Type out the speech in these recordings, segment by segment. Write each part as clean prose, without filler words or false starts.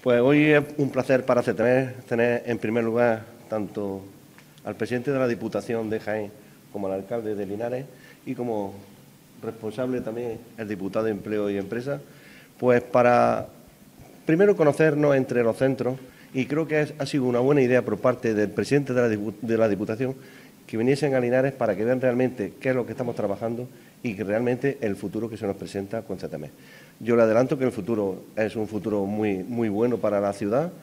Pues hoy es un placer para CETEMES tener en primer lugar tanto al presidente de la Diputación de Jaén como al alcalde de Linares y como responsable también el diputado de Empleo y Empresa, pues para primero conocernos entre los centros, y creo que ha sido una buena idea por parte del presidente de la Diputación que viniesen a Linares para que vean realmente qué es lo que estamos trabajando y que realmente el futuro que se nos presenta con CETEMES. Yo le adelanto que el futuro es un futuro muy bueno para la ciudad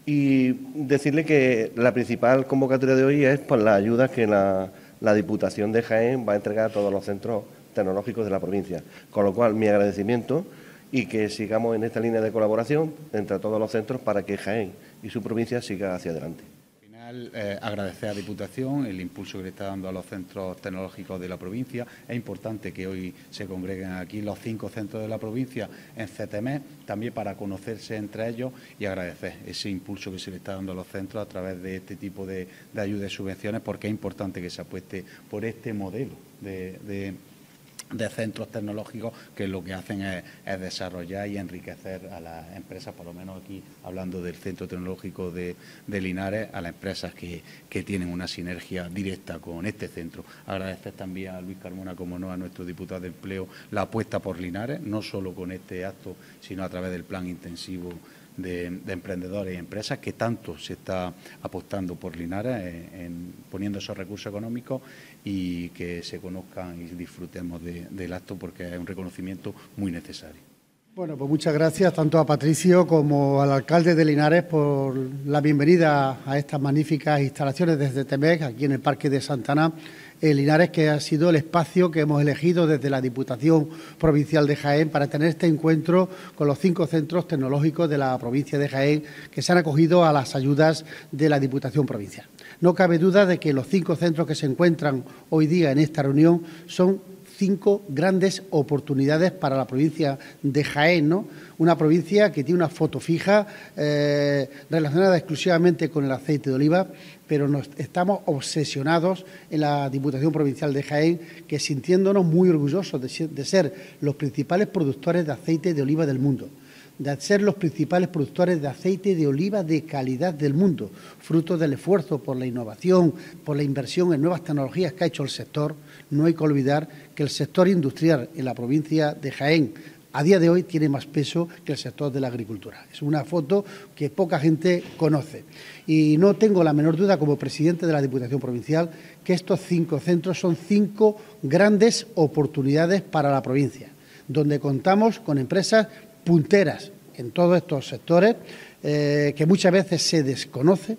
y decirle que la principal convocatoria de hoy es por las ayudas que la Diputación de Jaén va a entregar a todos los centros tecnológicos de la provincia. Con lo cual, mi agradecimiento y que sigamos en esta línea de colaboración entre todos los centros para que Jaén y su provincia siga hacia adelante. Agradecer a la Diputación el impulso que le está dando a los centros tecnológicos de la provincia. Es importante que hoy se congreguen aquí los 5 centros de la provincia en CETEMES, también para conocerse entre ellos y agradecer ese impulso que se le está dando a los centros a través de este tipo de ayudas y subvenciones, porque es importante que se apueste por este modelo de centros tecnológicos que lo que hacen es desarrollar y enriquecer a las empresas, por lo menos aquí hablando del Centro Tecnológico de Linares, a las empresas que tienen una sinergia directa con este centro. Agradecer también a Luis Carmona, como no, a nuestro diputado de Empleo, la apuesta por Linares, no solo con este acto, sino a través del plan intensivo de emprendedores y empresas, que tanto se está apostando por Linares, poniendo esos recursos económicos, y que se conozcan y disfrutemos del acto, porque es un reconocimiento muy necesario. Bueno, pues muchas gracias tanto a Patricio como al alcalde de Linares por la bienvenida a estas magníficas instalaciones desde CETEMES, aquí en el Parque de Santana, Linares, que ha sido el espacio que hemos elegido desde la Diputación Provincial de Jaén para tener este encuentro con los 5 centros tecnológicos de la provincia de Jaén que se han acogido a las ayudas de la Diputación Provincial. No cabe duda de que los 5 centros que se encuentran hoy día en esta reunión son 5 grandes oportunidades para la provincia de Jaén, ¿no? Una provincia que tiene una foto fija relacionada exclusivamente con el aceite de oliva, pero estamos obsesionados en la Diputación Provincial de Jaén, que sintiéndonos muy orgullosos de ser los principales productores de aceite de oliva del mundo, de ser los principales productores de aceite de oliva de calidad del mundo, fruto del esfuerzo por la innovación, por la inversión en nuevas tecnologías que ha hecho el sector. No hay que olvidar que el sector industrial en la provincia de Jaén a día de hoy tiene más peso que el sector de la agricultura. Es una foto que poca gente conoce. Y no tengo la menor duda, como presidente de la Diputación Provincial, que estos 5 centros son 5 grandes oportunidades para la provincia, donde contamos con empresas punteras en todos estos sectores, que muchas veces se desconoce,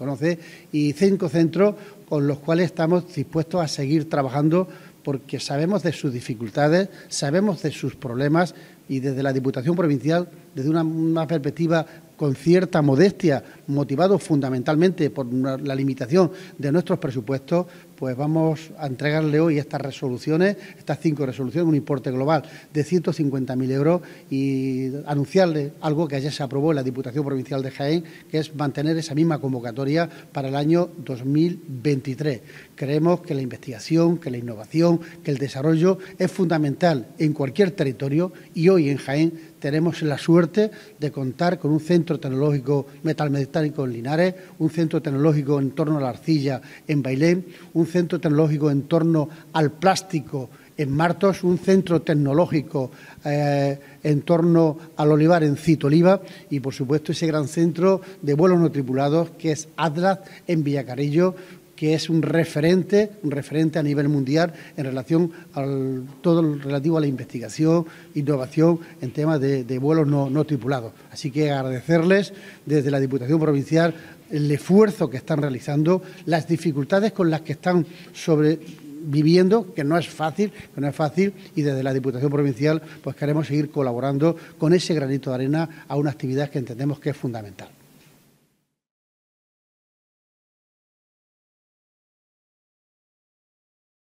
y 5 centros con los cuales estamos dispuestos a seguir trabajando, porque sabemos de sus dificultades, sabemos de sus problemas, y desde la Diputación Provincial, desde una perspectiva con cierta modestia, motivado fundamentalmente por la limitación de nuestros presupuestos, pues vamos a entregarle hoy estas resoluciones, estas 5 resoluciones, un importe global de 150.000 euros, y anunciarle algo que ayer se aprobó en la Diputación Provincial de Jaén, que es mantener esa misma convocatoria para el año 2023. Creemos que la investigación, que la innovación, que el desarrollo es fundamental en cualquier territorio, y hoy en Jaén tenemos la suerte de contar con un centro tecnológico metalmecánico en Linares, un centro tecnológico en torno a la arcilla en Bailén, un centro tecnológico en torno al plástico en Martos, un centro tecnológico en torno al olivar en Citoliva, y, por supuesto, ese gran centro de vuelos no tripulados que es Atlas en Villacarrillo, que es un referente a nivel mundial en relación a todo lo relativo a la investigación, innovación en temas de vuelos no tripulados. Así que agradecerles desde la Diputación Provincial el esfuerzo que están realizando, las dificultades con las que están sobreviviendo, que no es fácil, y desde la Diputación Provincial pues queremos seguir colaborando con ese granito de arena a una actividad que entendemos que es fundamental.